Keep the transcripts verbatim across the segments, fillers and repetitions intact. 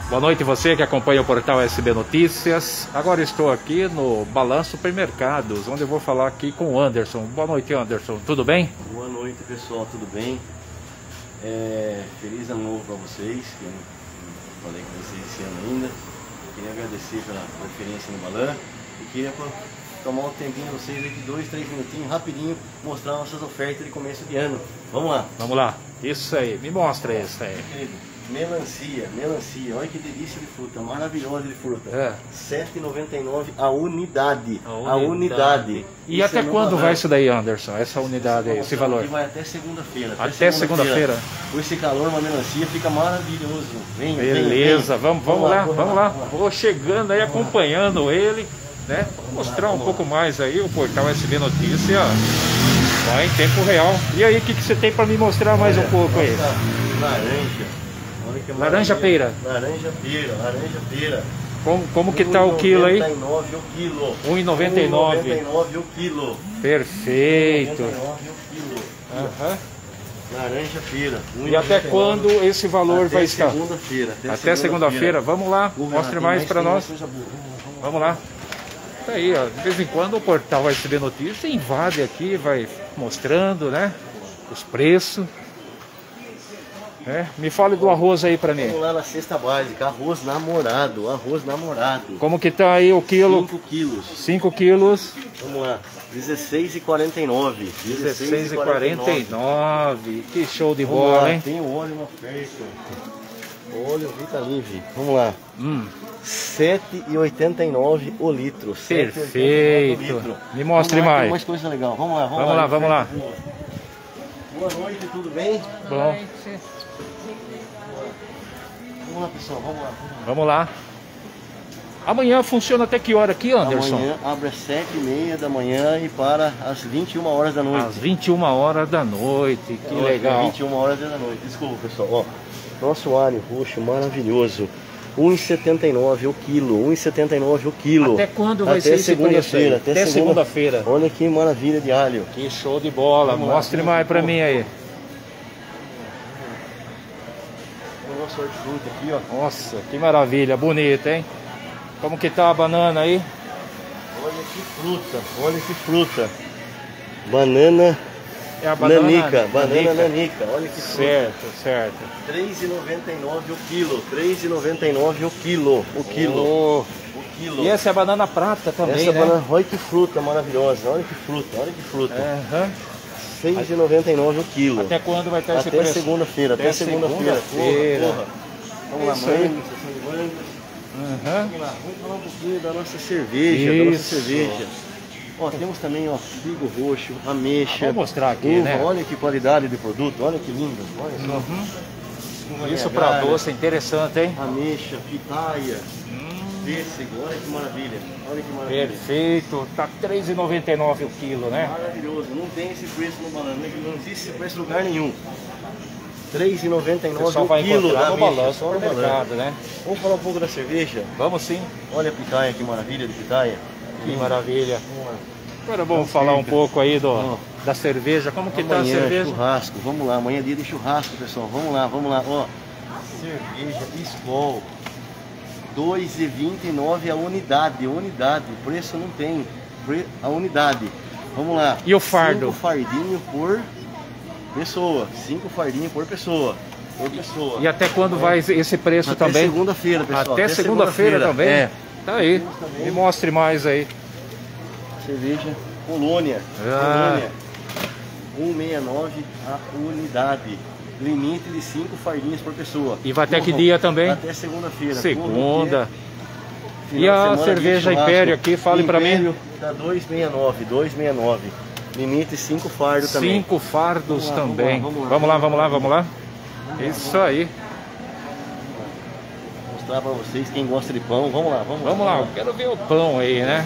Boa noite você que acompanha o portal S B Notícias. Agora estou aqui no Balanço Supermercados, onde eu vou falar aqui com o Anderson. Boa noite, Anderson. Tudo bem? Boa noite, pessoal. Tudo bem? É, feliz ano novo para vocês, que eu não falei com vocês esse ano ainda. Queria agradecer pela preferência no Balan e queria tomar um tempinho de vocês aqui, dois, três minutinhos, rapidinho, mostrar nossas ofertas de começo de ano. Vamos lá. Vamos lá. Isso aí. Me mostra isso aí. Querido, melancia, melancia. Olha que delícia de fruta, maravilhosa de fruta. É. sete reais e noventa e nove centavos a unidade. A unidade. A unidade. E até quando vai isso daí, Anderson? Essa unidade aí, esse valor? Aqui vai até segunda-feira. Até segunda-feira. Com esse calor, uma melancia fica maravilhoso. Vem, Beleza, vem, vem. vamos, vamos lá, vamos vamos lá. lá. Vamos lá. Vou chegando aí, acompanhando ele, né? Vou mostrar um pouco mais aí o portal S B Notícia. Vai em tempo real. E aí, o que, que você tem para me mostrar mais um pouco aí? Laranja. Olha que Laranja pera. Laranja pera, laranja pera. Como, como que tá o quilo aí? um real e noventa e nove o quilo. um real e noventa e nove. um real e noventa e nove o quilo. Perfeito. um real e noventa e nove o quilo. Uhum. Laranja pera. E até quando esse valor até vai estar? Segunda-feira. Até segunda-feira. Vamos lá, mostre mais para nós. Vamos lá. Tá aí, ó. De vez em quando o portal S B Notícias invade aqui, vai mostrando, né? Os preços. É. Me fale do arroz aí para mim. Vamos lá na cesta básica, arroz namorado, arroz namorado. Como que tá aí o quilo? cinco quilos. cinco quilos. Vamos lá, dezesseis reais e quarenta e nove centavos. dezesseis reais e quarenta e nove centavos. Que show de Vamos bola, lá, hein? tem o óleo na oferta. Óleo Vitalive. Vamos lá. Hum. sete reais e oitenta e nove centavos o litro. Perfeito. Litro. Me mostre Vamos lá, mais. tem mais coisa legal. Vamos lá, vamos, Vamos lá, vamos lá. Boa noite, tudo bem? Bom. Vamos lá, pessoal, vamos lá. Vamos lá. Vamos lá. Amanhã funciona até que hora aqui, Anderson? Amanhã abre às sete e meia da manhã e para às vinte e uma horas da noite. Às vinte e uma horas da noite. Que Hoje, legal. vinte e uma horas da noite. Desculpa, pessoal. Ó, nosso alho roxo maravilhoso. um real e setenta e nove o quilo. um real e setenta e nove o quilo. Até quando vai até ser esse preço aí? Até, Até segunda-feira. Segunda Olha que maravilha de alho. Que show de bola. Vamos Mostre lá, mais pra mim aí. O nosso hortifruti aqui, ó. Nossa, que maravilha. Bonita, hein? Como que tá a banana aí? Olha que fruta. Olha que fruta. Banana É a banana nanica. Banana nanica. Olha que fruta. Certo, certo. três reais e noventa e nove o quilo. três reais e noventa e nove o quilo. O quilo. Oh. O quilo. E essa é a banana prata também, Essa né? banana, olha que fruta maravilhosa. Olha que fruta. Olha que fruta. Uhum. seis reais e noventa e nove o quilo. Até quando vai estar esse Até preço? segunda-feira. Até, Até segunda-feira. segunda-feira. Porra, porra. Vamos lá, Isso mãe. aí. Uhum. Vamos lá, vamos falar um pouquinho da nossa cerveja, da nossa Isso. cerveja. Ó, temos também, ó, figo roxo, ameixa. Vou mostrar aqui, uva. né? Olha que qualidade de produto, olha que lindo. Olha só. Uhum. Isso para doce é interessante, hein? Ameixa, pitaia, Hum. pêssego, olha que maravilha. Olha que maravilha. Perfeito. Tá três reais e noventa e nove o quilo, né? Maravilhoso, não tem esse preço no banana, não existe esse preço em lugar nenhum. três reais e noventa e O nove pessoal o vai quilo encontrar da no ameixa, balanço só no do mercado, balanço. né? Vamos falar um pouco da cerveja? Vamos sim. Olha a pitaia, que maravilha de pitaia. Que maravilha. Vamos lá. Agora vamos falar um pouco aí do, da cerveja. Como que tá a Amanhã, cerveja? churrasco, vamos lá, amanhã é dia de churrasco, pessoal, vamos lá, vamos lá, ó, cerveja Skol, dois reais e vinte e nove a unidade, unidade, o preço não tem, pre- a unidade, vamos lá. E o fardo? Cinco fardinhos por pessoa, cinco fardinhos por pessoa, por pessoa. E até quando vai esse preço Até também? segunda-feira, pessoal. Até segunda-feira também? É. Tá aí. Me mostre mais aí. Cerveja Colônia, Ah. Colônia, um real e sessenta e nove a unidade. Limite de cinco fardinhas por pessoa. E vai até que Bom, dia também? Até segunda-feira. Segunda. Final E a de semana, cerveja dia de churrasco. Império aqui, fale pra mim. Império tá dois reais e sessenta e nove, dois reais e sessenta e nove. Limite cinco fardos também. Cinco fardos Vamos lá, também. vamos lá, Vamos lá, vamos lá, vamos lá. Isso aí. Vou mostrar pra vocês quem gosta de pão. Vamos lá, vamos lá. Vamos lá, eu quero ver o pão aí, né?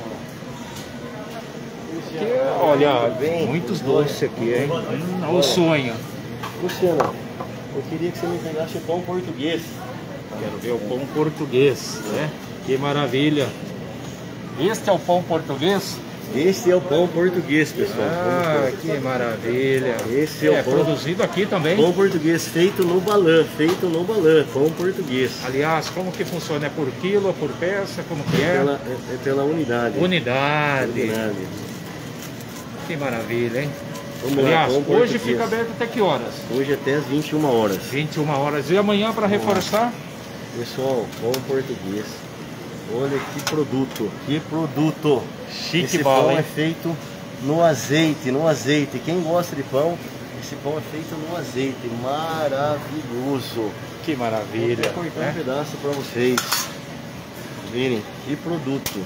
Que, olha, Bem, muitos doces aqui, hein? Hum, olha o sonho. Luciano, eu queria que você me pegasse o pão português. Quero ver o pão português, né? Que maravilha. Este é o pão português? Esse é o pão português, pessoal. Ah, que maravilha. Esse é, é o pão produzido aqui também. Pão português feito no balã, feito no balã, pão português. Aliás, como que funciona? É por quilo, por peça? Como que é? Pela, é, é pela unidade. Unidade. Unidade. Que maravilha, hein? Vamos Aliás, lá, hoje português. fica aberto até que horas? Hoje até às vinte e uma horas. vinte e uma horas. E amanhã, para reforçar? Pessoal, pão português. Olha que produto, que produto. Chique esse bola, pão hein? é feito no azeite, no azeite. Quem gosta de pão, esse pão é feito no azeite. Maravilhoso. Que maravilha. Vou cortar né? um pedaço para vocês verem que produto.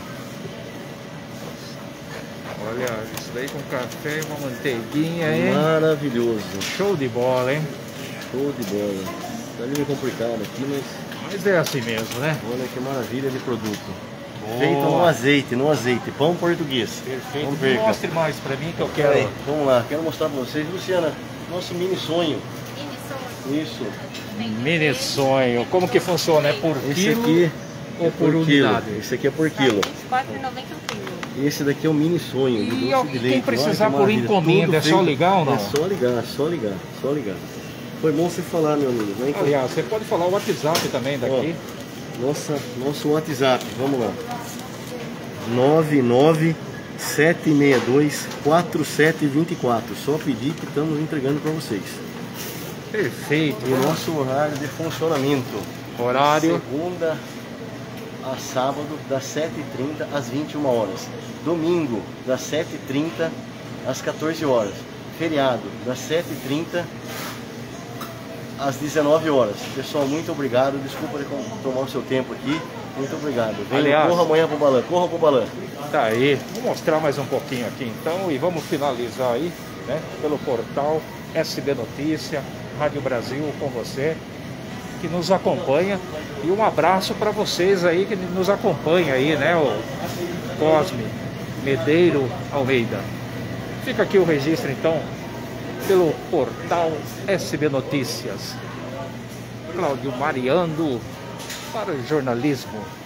Olha, isso daí com café e uma manteiguinha, hein? Maravilhoso. Show de bola, hein? Show de bola. Tá meio complicado aqui, mas Mas é assim mesmo, né? olha que maravilha de produto. Boa. Feito no azeite, no azeite. Pão português. Perfeito. Vamos ver, Mostre mais pra mim que eu Pera aí, quero. vamos lá, quero mostrar pra vocês, Luciana, nosso mini sonho. Isso. Mini sonho. Como que funciona? É por Esse quilo aqui ou é por, por unidade? quilo. Esse aqui é por quilo. quatro reais e noventa centavos o quilo. E esse daqui é o mini sonho. de E doce de quem leite. precisar Olha que por maravilha. encomenda, Tudo é só feito- ligar ou não? É só ligar, só ligar, só ligar. Foi bom você falar, meu amigo. Vem cá. Aliás, você pode falar o WhatsApp também daqui. Ó, nossa, nosso WhatsApp, vamos lá. nove nove sete seis dois quatro sete dois quatro. Só pedir que estamos entregando para vocês. Perfeito. E o nosso horário de funcionamento. Horário. Segunda a sábado, das sete e trinta às vinte e uma horas. Domingo, das sete e trinta às quatorze horas. Feriado, das sete e trinta às dezenove horas. Pessoal, muito obrigado. Desculpa de tomar o seu tempo aqui. Muito obrigado. Venha, Aliás- corra amanhã pro balão. Corra pro balão. Tá aí. Vou mostrar mais um pouquinho aqui então e vamos finalizar aí, né? Pelo portal S B Notícia, Rádio Brasil com você, que nos acompanha. E um abraço para vocês aí que nos acompanha aí, né? O Cosme Medeiro Almeida. Fica aqui o registro então pelo portal S B Notícias. Cláudio Mariano para o jornalismo.